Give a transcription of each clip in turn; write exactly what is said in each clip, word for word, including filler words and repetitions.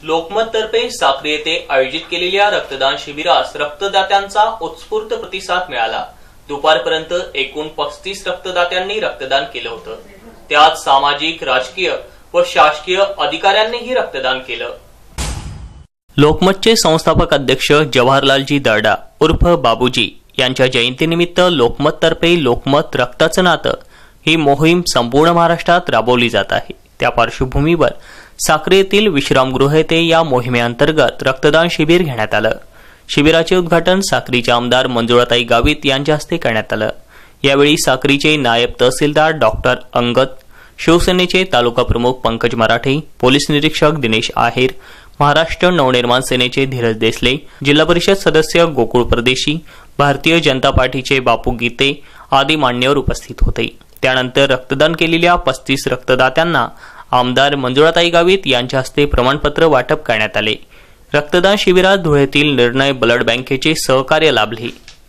लोकमत तर्फे साक्री येथे आयोजित केलेल्या रक्तदान शिबिरास रक्तदात्यांचा उत्स्फूर्त प्रतिसाद मिळाला। दुपारपर्यंत एकूण पस्तीस रक्तदात्यांनी रक्तदान केलं होतं। त्यात सामाजिक, राजकीय व शासकीय अधिकाऱ्यांनीही रक्तदान केलं। लोकमतचे संस्थापक अध्यक्ष जवाहरलालजी दर्डा उर्फ बाबूजी यांच्या जयंतीनिमित्त लोकमत तर्फे लोकमत रक्ताचं नातं ही मोहीम संपूर्ण महाराष्ट्रात राबवली जात आहे। त्या पार्श्वभूमीवर साक्री येथील विश्रामगृह येथे या मोहिमेअंतर्गत रक्तदान शिबिर घेण्यात आलं। शिबिराचे उद्घाटन साक्रीच्या आमदार मंजुळाताई गावित यांच्या हस्ते करण्यात आलं। यावेळी साक्रीचे नायब तहसीलदार डॉक्टर अंगद, शिवसेनेचे तालुका प्रमुख पंकज मराठे, पोलीस निरीक्षक दिनेश आहेर, महाराष्ट्र नवनिर्माण सेनेचे धीरज देसले, जिल्हा परिषद सदस्य गोकुळ परदेशी, भारतीय जनता पार्टीचे बापू गीते आदी मान्यवर उपस्थित होते। त्यानंतर रक्तदान केलेल्या पस्तीस रक्तदात्यांना आमदार मंजुळाताई गावित यांच्या हस्ते प्रमाणपत्र वाटप करण्यात आले। रक्तदान शिबिरात धुळ्यातील निर्णय ब्लड बँकेचे सहकार्य लाभले।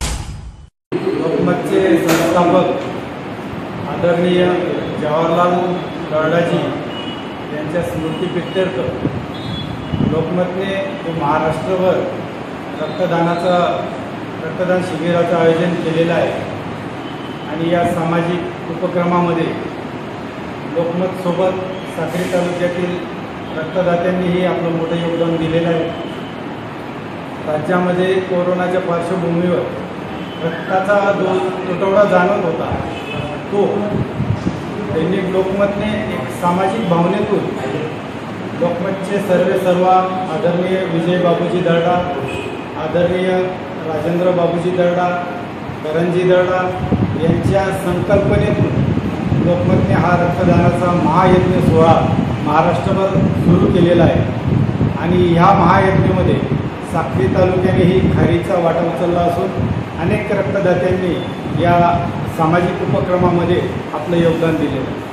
लोकमतचे संस्थापक आदरणीय जवाहरलाल दर्डाजी यांच्या स्मृतीप्रित्यर्थ लोकमतने महाराष्ट्रभर रक्तदानाचा रक्तदान शिबिराचं आयोजन केलेलं आहे आणि या सामाजिक उपक्रमामध्ये लोकमत सोबत साक्री तालुक्यातील रक्तदात्यांनीही आपलं मोठं योगदान दिलेलं आहे। राज्यामध्ये कोरोनाच्या पार्श्वभूमीवर रक्ताचा जो तुटवडा जाणवत होता तो दैनिक लोकमतने एक सामाजिक भावनेतून लोकमतचे सर्वे सर्व आदरणीय विजय बाबूजी दर्डा, आदरणीय राजेंद्र बाबूजी दर्डा, करणजी दर्डा यांच्या संकल्पनेतून लोकमतने हा रक्तदानाचा महायज्ञ सोहळा महाराष्ट्रभर सुरू केलेला आहे आणि ह्या महायज्ञामध्ये साक्री तालुक्यानेही खारीचा वाटा उचलला असून अनेक रक्तदात्यांनी या सामाजिक उपक्रमामध्ये आपलं योगदान दिले।